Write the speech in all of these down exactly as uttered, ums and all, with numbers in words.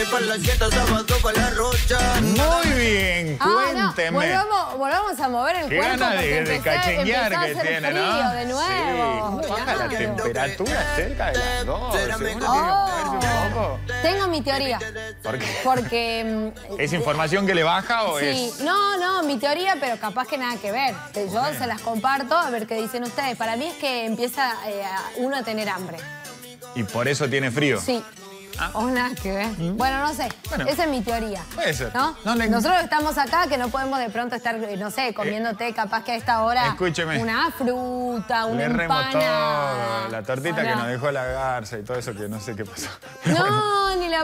viernes con la quieta, sábado con la rocha. Muy bien, cuénteme. Ah, no. volvamos, volvamos a mover el Qué cuerpo. gana de, de cachenguear que tiene, tiene, frío ¿no? de nuevo. Sí. ¿Cómo baja Claro. la temperatura cerca de las doce? ¿Uno tiene que Oh. moverse un poco? Tengo mi teoría. ¿Por qué? Porque... ¿Es información que le baja o sí, es...? no, no, mi teoría, pero capaz que nada que ver. Yo se las comparto a ver qué dicen ustedes. Para mí es que empieza eh, uno a tener hambre. ¿Y por eso tiene frío? Sí. Ah. O nada que ver. ¿Mm? Bueno, no sé. Bueno, esa es mi teoría. Puede ser. ¿No? No le... Nosotros estamos acá que no podemos de pronto estar, no sé, comiéndote capaz que a esta hora... Escúcheme. Una fruta, una Le remo empanada. todo. La tortita Hola. que nos dejó la garza y todo eso que no sé qué pasó. No, ni la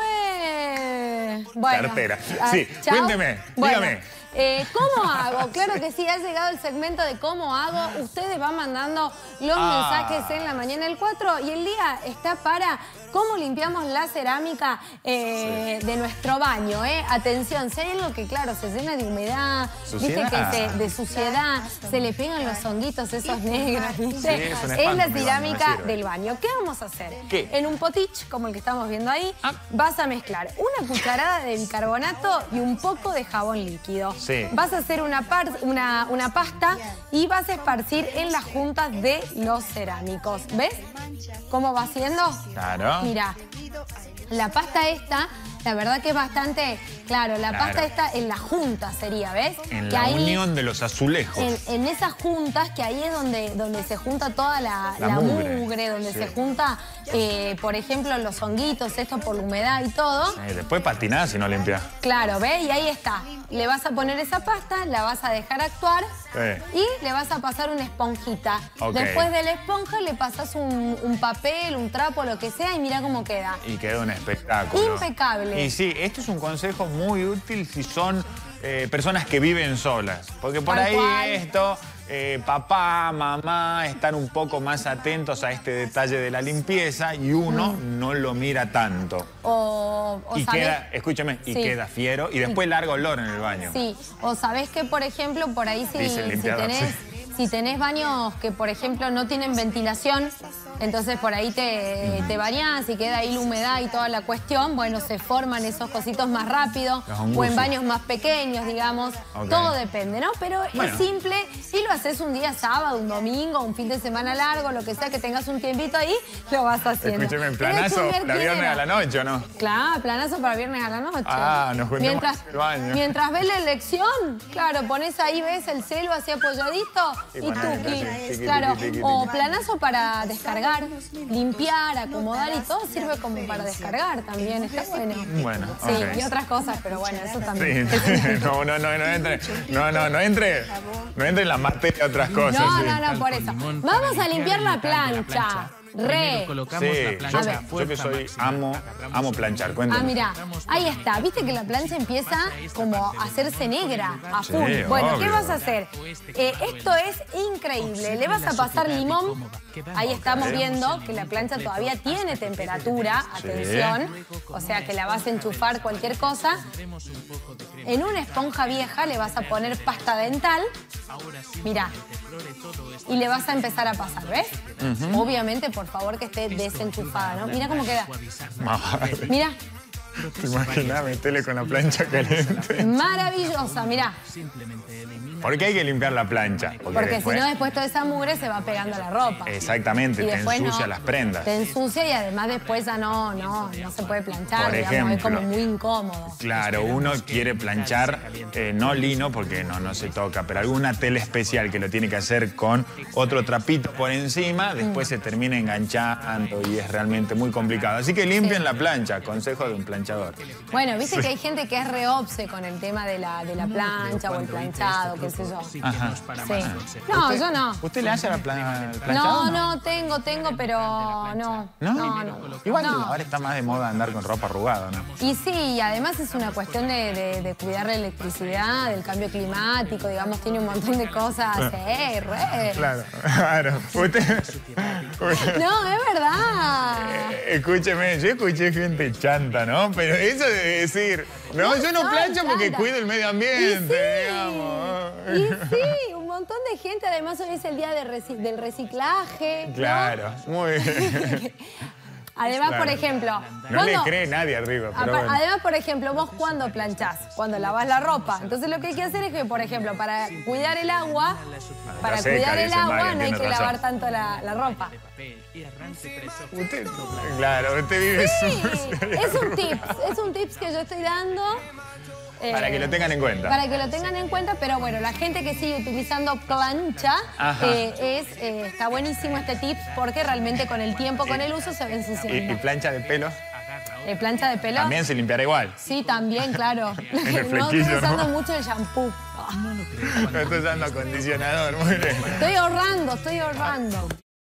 probé. Bueno. Cartera. Ah, Sí, chao. cuénteme, Bueno, dígame. Eh, ¿Cómo hago? Claro que sí, ha llegado el segmento de cómo hago. Ustedes van mandando los Ah. mensajes en la mañana el cuatro y el día está para cómo limpiamos la cerámica eh, sí. de nuestro baño. ¿eh? Atención, si hay algo que, claro, se llena de humedad, ¿Suciedad? viste que se, de suciedad, se le pegan los honguitos esos negros, ¿viste? Sí, es un es espanto, la mi cerámica baño, no del baño. ¿Qué vamos a hacer? ¿Qué? En un potich, como el que estamos viendo ahí, Ah. vas a mezclar una cucharada de bicarbonato y un poco de jabón líquido. Sí. Vas a hacer una, par, una, una pasta y vas a esparcir en las juntas de los cerámicos. ¿Ves cómo va haciendo? Claro. Mira, la pasta esta, la verdad que es bastante... Claro, la Claro. pasta está en la junta sería, ¿ves? En que la ahí, unión de los azulejos. En, en esas juntas, que ahí es donde, donde se junta toda la, La la mugre. mugre, donde Sí. se junta, eh, por ejemplo, los honguitos, esto por la humedad y todo. Eh, después patinás si no limpias. Claro, ¿ves? Y ahí está. Le vas a poner esa pasta, la vas a dejar actuar Sí. y le vas a pasar una esponjita. Ok. Después de la esponja le pasas un, un papel, un trapo, lo que sea y mira cómo queda. Y queda un espectáculo. Impecable. Y sí, esto es un consejo muy útil si son eh, personas que viven solas. Porque por Tal ahí cual. esto, eh, papá, mamá, están un poco más atentos a este detalle de la limpieza y uno Mm. no lo mira tanto. O, o Y sabés- queda, escúchame, y Sí. queda fiero y después larga olor en el baño. Sí, o sabés que, por ejemplo, por ahí si, Dice el si limpiador, tenés, sí. si tenés baños que, por ejemplo, no tienen ventilación, entonces por ahí te, te bañás y queda ahí la humedad y toda la cuestión, bueno, se forman esos cositos más rápido, Los o hongusos. en baños más pequeños, digamos, Ok. todo depende, ¿no? Pero Bueno. es simple y lo haces un día sábado, un domingo, un fin de semana largo, lo que sea, que tengas un tiempito ahí, lo vas haciendo. Escúcheme, en Pero es planazo, un la viernes vertedero. a la noche, ¿o no? Claro, planazo para viernes a la noche. Ah, nos juntamos mientras, en el baño. Mientras ves la elección, claro, pones ahí, ves el celo así apoyadito Y y ponés, tuqui. así, tiqui, Claro, tiqui, tiqui, o tiqui. planazo para descargar, limpiar, acomodar y todo sirve como para descargar también, está bueno. Bueno, Sí, ok. y otras cosas, pero bueno, eso también. Sí, no, no, no, no entre, no, no, no entre, no entre en la materia otras cosas. No, sí. no, no, por eso. Vamos a limpiar la plancha. Re. Colocamos Sí, la yo, plancha A ver. a yo fuerza que soy máxima. amo, amo planchar, cuéntame. Ah, mira, ahí está. Viste que la plancha empieza como a hacerse negra, a Sí, full. Bueno, ¿qué obvio. vas a hacer? Eh, esto es increíble. Le vas a pasar limón. Ahí estamos viendo que la plancha todavía tiene temperatura. Atención. O sea que la vas a enchufar cualquier cosa. En una esponja vieja le vas a poner pasta dental. Mira. Y le vas a empezar a pasar, ¿ves? Obviamente, por favor, que esté desenchufada, ¿no? Mira cómo queda. Madre, Mira. ¿te imaginas meterle con la plancha caliente? Maravillosa, mirá. ¿Por qué hay que limpiar la plancha? Porque después- si no, después toda esa mugre se va pegando a la ropa. Exactamente, Y te después ensucia no, las prendas. Te ensucia y además después ya no, no, no se puede planchar, Por digamos, es ejemplo. como muy incómodo. Claro, uno quiere planchar, eh, no lino porque no, no se toca, pero alguna tela especial que lo tiene que hacer con otro trapito por encima, después se termina enganchando y es realmente muy complicado. Así que limpien Sí. la plancha, consejo de un planchador. Bueno, viste que hay gente que es reobse con el tema de la, de la plancha o el planchado, qué sé yo. Ajá. Sí. No, yo no. ¿Usted le hace la plan- planchado? No, no, tengo, tengo, pero no. ¿No? No, no. Igual No. ahora está más de moda andar con ropa arrugada, ¿no? Y sí, y además es una cuestión de, de- de cuidar la electricidad, del cambio climático, digamos, tiene un montón de cosas. Eh, re. Claro, claro. Usted... No, es verdad. Eh, Escúcheme, yo escuché gente chanta, ¿no? Pero eso de decir, no, yo no soy plancho porque chanta. cuido el medio ambiente, Y sí, digamos. y sí, un montón de gente. Además, hoy es el día de reci- del reciclaje. ¿no? Claro, muy bien. Además, Claro. por ejemplo... No le ¿cuándo- cree nadie a Rigo, pero Apa- bueno. Además, por ejemplo, vos cuando planchás, cuando lavás la ropa. Entonces lo que hay que hacer es que, por ejemplo, para cuidar el agua, para seca, cuidar el dice agua Marian, no hay tiene que razón. lavar tanto la, la ropa. Usted, claro, usted vive Sí, su... es un tips, es un tips que yo estoy dando. eh, Para que lo tengan en cuenta. Para que lo tengan en cuenta, pero bueno, la gente que sigue utilizando plancha, Ajá. eh, es, eh, está buenísimo este tip porque realmente con el tiempo, con el uso se va ¿Y, ensuciando. y plancha de pelo? Eh, plancha de pelo. También se limpiará igual. Sí, también, claro. En el no flequillo, estoy usando ¿no? mucho el shampoo. No estoy usando acondicionador, muy bien. Estoy ahorrando, estoy ahorrando.